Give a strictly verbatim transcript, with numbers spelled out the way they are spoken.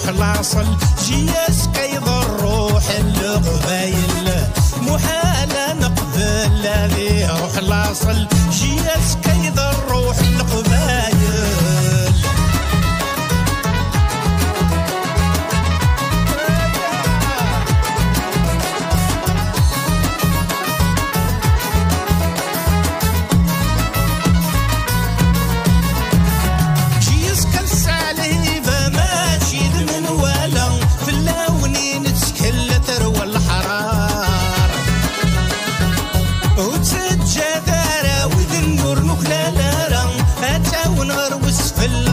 يروح لاصل جياس كيضر روح القبايل محال نقبل الذي يروح لاصل جياس كيضر